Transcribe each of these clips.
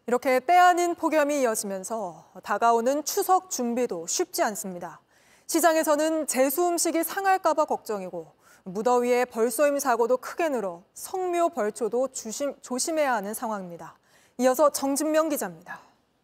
이렇게 때 아닌 폭염이 이어지면서 다가오는 추석 준비도 쉽지 않습니다. 시장에서는 제수 음식이 상할까 봐 걱정이고 무더위에 벌쏘임 사고도 크게 늘어 성묘 벌초도 조심해야 하는 상황입니다. 이어서 정진명 기자입니다.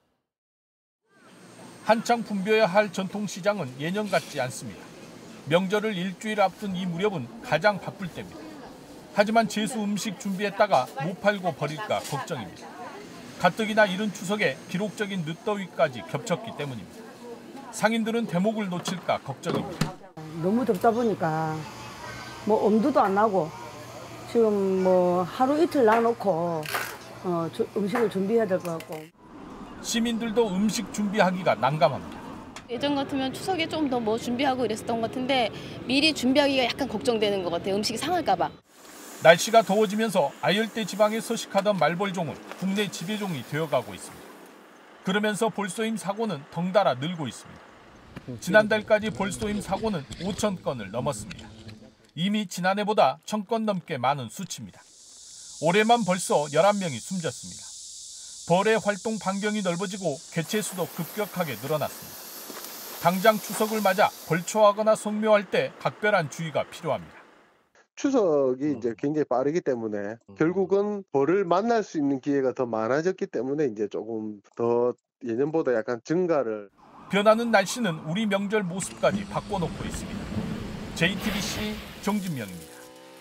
한창 붐벼야 할 전통시장은 예년 같지 않습니다. 명절을 일주일 앞둔 이 무렵은 가장 바쁠 때입니다. 하지만 제수 음식 준비했다가 못 팔고 버릴까 걱정입니다. 가뜩이나 이른 추석에 기록적인 늦더위까지 겹쳤기 때문입니다. 상인들은 대목을 놓칠까 걱정입니다. 너무 덥다 보니까 엄두도 안 나고 지금 하루 이틀 놔놓고 음식을 준비해야 될 것 같고. 시민들도 음식 준비하기가 난감합니다. 예전 같으면 추석에 좀 더 준비하고 이랬었던 것 같은데 미리 준비하기가 약간 걱정되는 것 같아요. 음식이 상할까 봐. 날씨가 더워지면서 아열대 지방에 서식하던 말벌종은 국내 지배종이 되어가고 있습니다. 그러면서 벌쏘임 사고는 덩달아 늘고 있습니다. 지난달까지 벌쏘임 사고는 5천 건을 넘었습니다. 이미 지난해보다 1,000건 넘게 많은 수치입니다. 올해만 벌써 11명이 숨졌습니다. 벌의 활동 반경이 넓어지고 개체 수도 급격하게 늘어났습니다. 당장 추석을 맞아 벌초하거나 성묘할 때 각별한 주의가 필요합니다. 추석이 이제 굉장히 빠르기 때문에 결국은 벌을 만날 수 있는 기회가 더 많아졌기 때문에 이제 조금 더 예년보다 약간 증가를. 변하는 날씨는 우리 명절 모습까지 바꿔놓고 있습니다. JTBC 정진명입니다.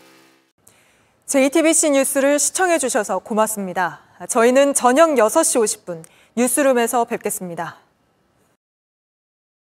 JTBC 뉴스를 시청해 주셔서 고맙습니다. 저희는 저녁 6시 50분 뉴스룸에서 뵙겠습니다.